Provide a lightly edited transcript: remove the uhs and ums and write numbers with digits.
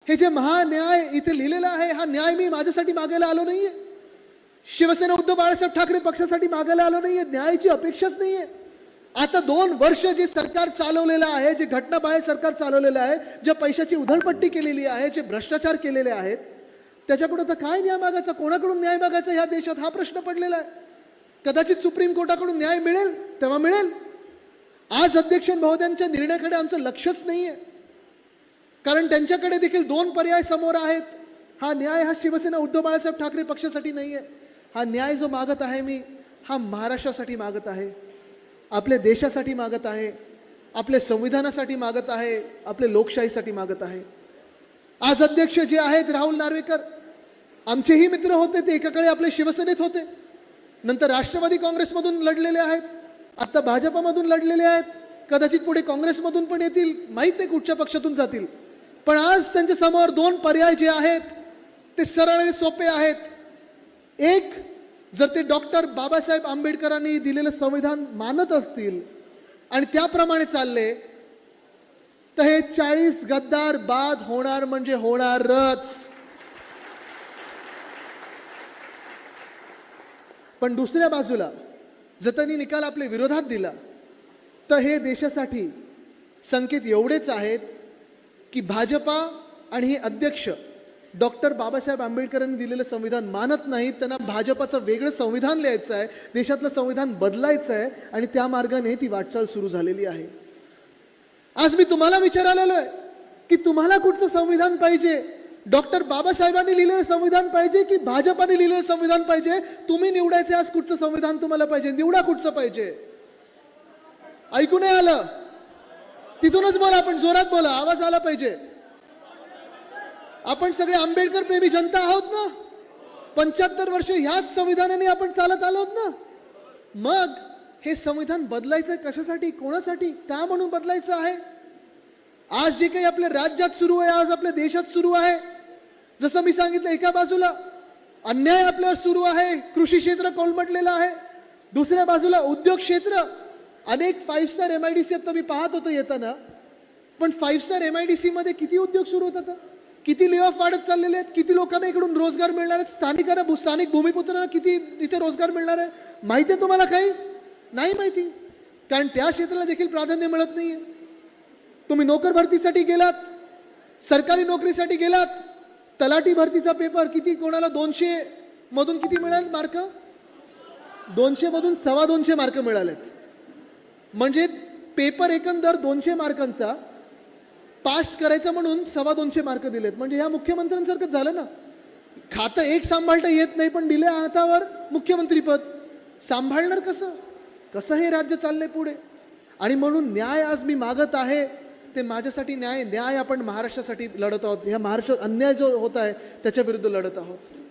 हे जे महान्याय इथे लिहिलेला आहे, हा न्याय मी माझ्यासाठी मागायला आलो नाहीये, शिवसेना उद्धव बाळासाहेब ठाकरे पक्षासाठी मागायला आलो नाहीये, न्यायाची अपेक्षाच नाहीये. आता 2 वर्ष जे सरकार चालवलेलं आहे, जे घटनाबाह्य सरकार चालवलेलं आहे, ज्या पैशाची उधळपट्टी केलेली आहे, जे भ्रष्टाचार केलेले आहेत, त्याच्याकडून तर काय न्याय मागायचा, कोणाकडून न्याय मागायचा ह्या देशात, हा प्रश्न पडलेला आहे. कदाचित सुप्रीम कोर्टाकडून न्याय मिळेल तेव्हा मिळेल. आज अध्यक्ष महोदयांच्या निर्णयाकडे आमचं लक्षच नाहीये, कारण त्यांच्याकडे देखील 2 पर्याय समोर आहेत. हा न्याय हा शिवसेना उद्धव बाळासाहेब ठाकरे पक्षासाठी नाहीये. हा न्याय जो मागत आहे मी, हा महाराष्ट्रासाठी मागत आहे, आपल्या देशासाठी मागत आहे, आपल्या संविधानासाठी मागत आहे, आपल्या लोकशाहीसाठी मागत आहे. आज अध्यक्ष जे आहेत राहुल नार्वेकर, आमचेही मित्र होते, ते एकाकडे आपले शिवसेनेत होते, नंतर राष्ट्रवादी काँग्रेसमधून लढलेले आहेत, आता भाजपमधून लढलेले आहेत, कदाचित पुढे काँग्रेसमधून पण येतील, माहीत नाही कुठच्या पक्षातून जातील. पण आज त्यांच्या समोर 2 पर्याय जे आहेत ते सरळ आणि सोपे आहेत. एक, जर ते डॉक्टर बाबासाहेब आंबेडकरांनी दिलेलं संविधान मानत असतील आणि त्याप्रमाणे चालले, तर हे 40 गद्दार बाद होणार म्हणजे होणारच. पण दुसऱ्या बाजूला जर त्यांनी निकाल आपल्या विरोधात दिला, तर हे देशासाठी संकेत एवढेच आहेत की भाजपा आणि हे अध्यक्ष डॉक्टर बाबासाहेब आंबेडकरांनी दिलेलं संविधान मानत नाहीत, त्यांना भाजपाचं वेगळं संविधान लिहायचं आहे, देशातलं संविधान बदलायचं आहे आणि त्या मार्गाने ती वाटचाल सुरू झालेली आहे. आज मी तुम्हाला विचारायला आलोय की तुम्हाला कुठचं संविधान पाहिजे, डॉक्टर बाबासाहेबांनी लिहिलेलं संविधान पाहिजे की भाजपाने लिहिलेलं संविधान पाहिजे? तुम्ही निवडायचे आज कुठचं संविधान तुम्हाला पाहिजे, निवडा कुठचं पाहिजे. ऐकू नाही आलं? तिथूनच बोला, आपण जोरात बोला, आवाज आला पाहिजे. आपण सगळे आंबेडकर प्रेमी जनता आहोत ना, 75 वर्ष ह्याच संविधानाने आपण चालत आलोत ना. मग हे संविधान बदलायचं कशासाठी, कोणासाठी, का म्हणून बदलायचं आहे? आज जे काही आपल्या राज्यात सुरू आहे, आज आपल्या देशात सुरू आहे, जसं मी सांगितलं, एका बाजूला अन्याय आपल्यावर सुरू आहे, कृषी क्षेत्र कोलमडलेलं आहे, दुसऱ्या बाजूला उद्योग क्षेत्र, अनेक 5 स्टार MIDC आता मी पाहत होतो येताना, पण 5 स्टार MIDC मध्ये किती उद्योग सुरू होतात, किती ले ऑफ वाढत चाललेले आहेत, किती लोकांना इकडून रोजगार मिळणार आहे, स्थानिक भूमिपुत्रांना किती इथे रोजगार मिळणार आहे, माहिती आहे तुम्हाला? काही नाही माहिती, कारण त्या क्षेत्राला देखील प्राधान्य मिळत नाहीये. तुम्ही नोकर भरतीसाठी गेलात, सरकारी नोकरीसाठी गेलात, तलाठी भरतीचा पेपर किती, कोणाला 200 मधून किती मिळाले मार्क, 200 मधून 225 मार्क मिळालेत. म्हणजे पेपर एकंदर 200 मार्कांचा पास करायचा म्हणून 225 मार्क दिलेत. म्हणजे ह्या मुख्यमंत्र्यांसारखंच झालं ना. खातं एक सांभाळता येत नाही, पण दिले हातावर मुख्यमंत्रीपद, सांभाळणार कसं? कसं हे राज्य चाललंय पुढे? आणि म्हणून न्याय आज मी मागत आहे, ते माझ्यासाठी न्याय आपण महाराष्ट्रासाठी लढत आहोत. ह्या महाराष्ट्रात अन्याय जो होत आहे त्याच्या विरुद्ध लढत आहोत.